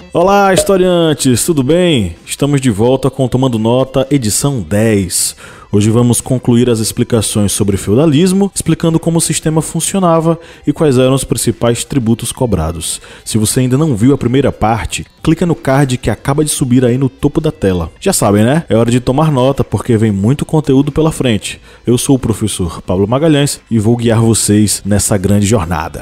Olá, historiantes, tudo bem? Estamos de volta com Tomando Nota, edição 10. Hoje vamos concluir as explicações sobre feudalismo, explicando como o sistema funcionava e quais eram os principais tributos cobrados. Se você ainda não viu a primeira parte, clica no card que acaba de subir aí no topo da tela. Já sabem, né? É hora de tomar nota porque vem muito conteúdo pela frente. Eu sou o professor Pablo Magalhães e vou guiar vocês nessa grande jornada.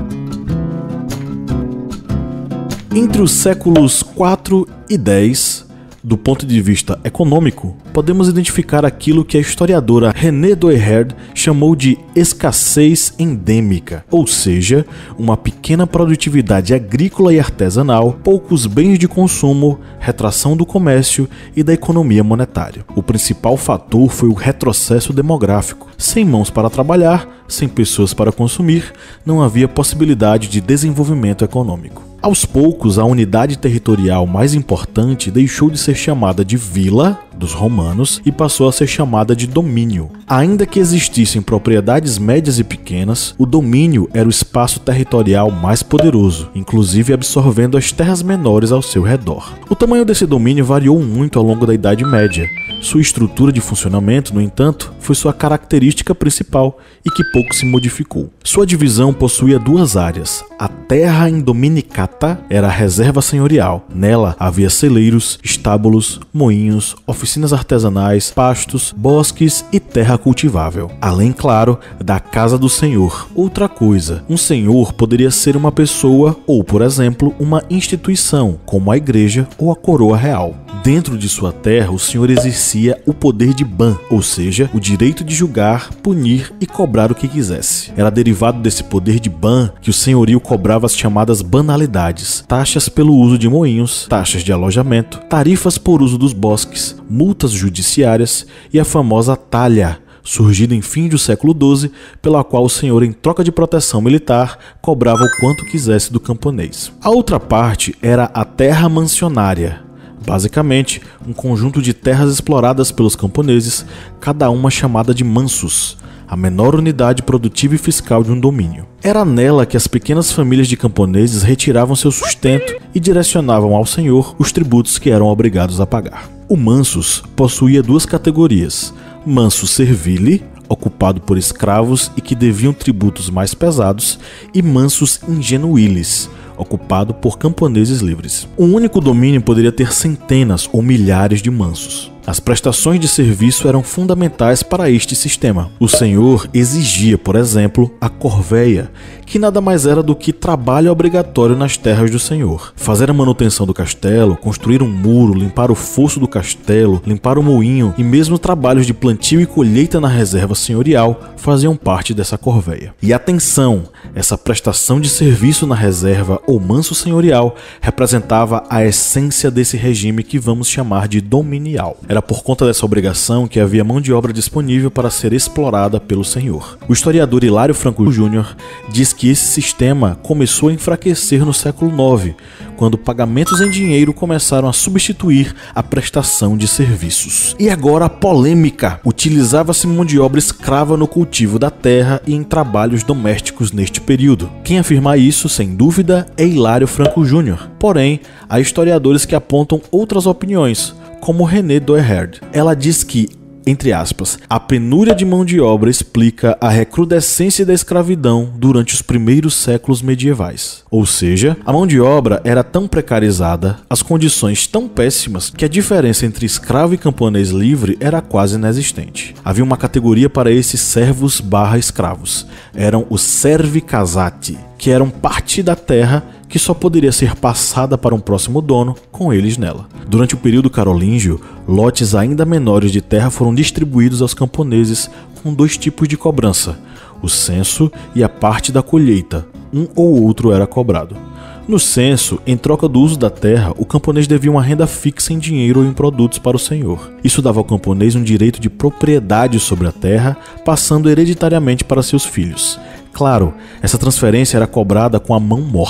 Entre os séculos 4 e 10, do ponto de vista econômico, podemos identificar aquilo que a historiadora René Doerhard chamou de escassez endêmica, ou seja, uma pequena produtividade agrícola e artesanal, poucos bens de consumo, retração do comércio e da economia monetária. O principal fator foi o retrocesso demográfico. Sem mãos para trabalhar, sem pessoas para consumir, não havia possibilidade de desenvolvimento econômico. Aos poucos, a unidade territorial mais importante deixou de ser chamada de vila dos romanos e passou a ser chamada de domínio. Ainda que existissem propriedades médias e pequenas, o domínio era o espaço territorial mais poderoso, inclusive absorvendo as terras menores ao seu redor. O tamanho desse domínio variou muito ao longo da Idade Média. Sua estrutura de funcionamento, no entanto, foi sua característica principal e que pouco se modificou. Sua divisão possuía duas áreas. A terra indominicata era a reserva senhorial. Nela havia celeiros, estábulos, moinhos, oficinas artesanais, pastos, bosques e terra cultivável. Além, claro, da casa do senhor. Outra coisa, um senhor poderia ser uma pessoa ou, por exemplo, uma instituição, como a igreja ou a coroa real. Dentro de sua terra, o senhor exercia o poder de ban, ou seja, o direito de julgar, punir e cobrar o que quisesse. Era derivado desse poder de ban que o senhorio cobrava as chamadas banalidades, taxas pelo uso de moinhos, taxas de alojamento, tarifas por uso dos bosques, multas judiciárias e a famosa talha, surgida em fim do século XII, pela qual o senhor, em troca de proteção militar, cobrava o quanto quisesse do camponês. A outra parte era a terra mansionária. Basicamente, um conjunto de terras exploradas pelos camponeses, cada uma chamada de mansus, a menor unidade produtiva e fiscal de um domínio. Era nela que as pequenas famílias de camponeses retiravam seu sustento e direcionavam ao senhor os tributos que eram obrigados a pagar. O mansus possuía duas categorias: mansus servili, ocupado por escravos e que deviam tributos mais pesados, e mansus ingenuilis, ocupado por camponeses livres. Um único domínio poderia ter centenas ou milhares de mansus. As prestações de serviço eram fundamentais para este sistema. O senhor exigia, por exemplo, a corveia, que nada mais era do que trabalho obrigatório nas terras do senhor. Fazer a manutenção do castelo, construir um muro, limpar o fosso do castelo, limpar o moinho e mesmo trabalhos de plantio e colheita na reserva senhorial faziam parte dessa corveia. E atenção, essa prestação de serviço na reserva ou manso senhorial representava a essência desse regime que vamos chamar de dominial. Era por conta dessa obrigação que havia mão de obra disponível para ser explorada pelo senhor. O historiador Hilário Franco Júnior diz que esse sistema começou a enfraquecer no século IX, quando pagamentos em dinheiro começaram a substituir a prestação de serviços. E agora a polêmica! Utilizava-se mão de obra escrava no cultivo da terra e em trabalhos domésticos neste período. Quem afirma isso, sem dúvida, é Hilário Franco Júnior. Porém, há historiadores que apontam outras opiniões, como René Doerhard. Ela diz que, entre aspas, a penúria de mão de obra explica a recrudescência da escravidão durante os primeiros séculos medievais. Ou seja, a mão de obra era tão precarizada, as condições tão péssimas, que a diferença entre escravo e camponês livre era quase inexistente. Havia uma categoria para esses servos/escravos. Eram os servi casati, que eram parte da terra que só poderia ser passada para um próximo dono com eles nela. Durante o período carolíngio, lotes ainda menores de terra foram distribuídos aos camponeses com dois tipos de cobrança: o censo e a parte da colheita. Um ou outro era cobrado. No censo, em troca do uso da terra, o camponês devia uma renda fixa em dinheiro ou em produtos para o senhor. Isso dava ao camponês um direito de propriedade sobre a terra, passando hereditariamente para seus filhos. Claro, essa transferência era cobrada com a mão morta.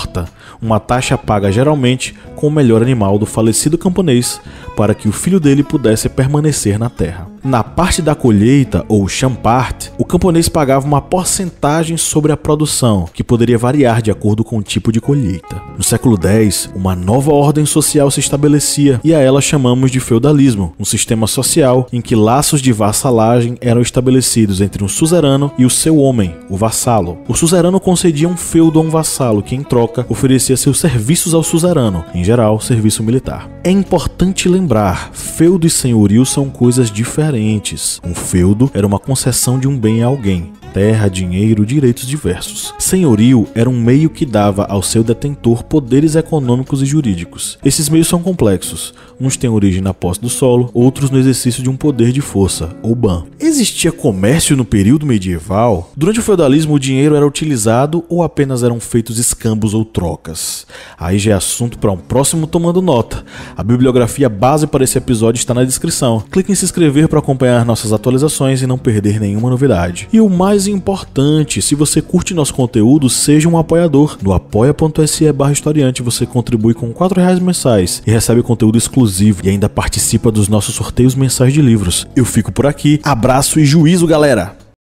uma taxa paga geralmente com o melhor animal do falecido camponês para que o filho dele pudesse permanecer na terra. Na parte da colheita, ou champart, o camponês pagava uma porcentagem sobre a produção, que poderia variar de acordo com o tipo de colheita. No século X, uma nova ordem social se estabelecia e a ela chamamos de feudalismo, um sistema social em que laços de vassalagem eram estabelecidos entre um suzerano e o seu homem, o vassalo. O suzerano concedia um feudo a um vassalo que, em troca, oferecia seus serviços ao suzerano, em geral, serviço militar. É importante lembrar, feudo e senhorio são coisas diferentes. Um feudo era uma concessão de um bem a alguém. Terra, dinheiro, direitos diversos. Senhorio era um meio que dava ao seu detentor poderes econômicos e jurídicos. Esses meios são complexos. Uns têm origem na posse do solo, outros no exercício de um poder de força, ou ban. Existia comércio no período medieval? Durante o feudalismo, o dinheiro era utilizado ou apenas eram feitos escambos ou trocas? Aí já é assunto para um próximo Tomando Nota. A bibliografia base para esse episódio está na descrição. Clique em se inscrever para acompanhar nossas atualizações e não perder nenhuma novidade. E o mais importante, se você curte nosso conteúdo, seja um apoiador. No apoia.se/historiante você contribui com R$4 mensais e recebe conteúdo exclusivo e ainda participa dos nossos sorteios mensais de livros. Eu fico por aqui, abraço e juízo, galera!